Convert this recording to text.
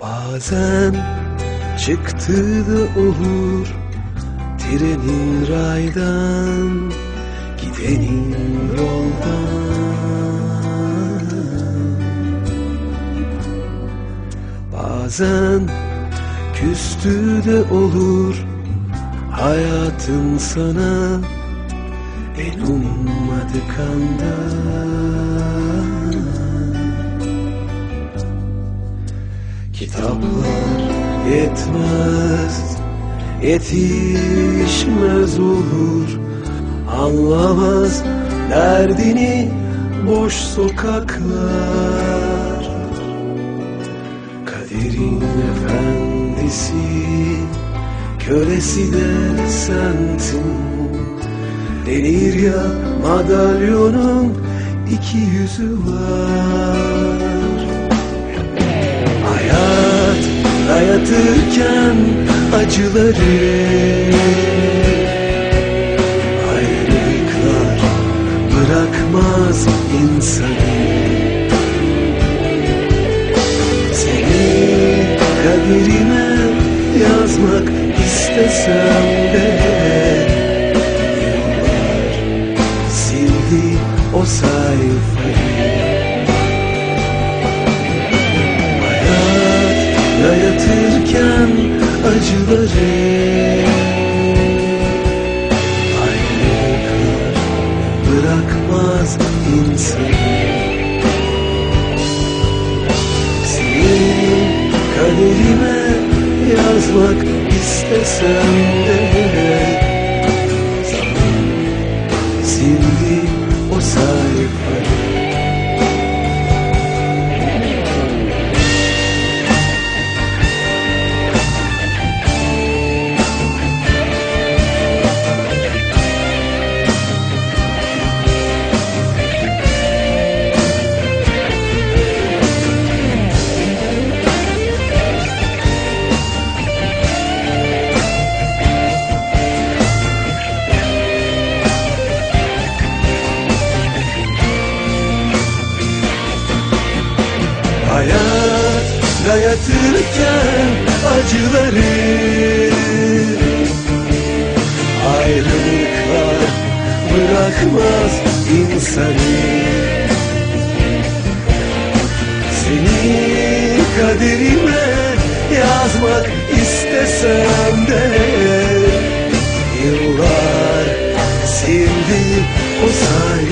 Bazen çıktı da olur trenin raydan, gidenin yoldan. Bazen küstü de olur hayatın sana, en ummadık anda. Kitaplar yetmez, yetişmez olur, anlamaz derdini boş sokaklar. Kaderin efendisi, kölesi de sensin. Denir ya, madalyonun iki yüzü var. Hayat dayatırken acıları, ayrılıklar bırakmaz insanı. Seni kaderime yazmak istesem de, yıllar sildi o sayfayı. Dayatırken acıları, ayrılıklar bırakmaz insanı. Senin kaderime yazmak istesem de, zaman sildi o sayfayı. Hayat dayatırken acıları, ayrılıklar bırakmaz insanı. Seni kaderime yazmak istesem de, yıllar sildi o sayfayı.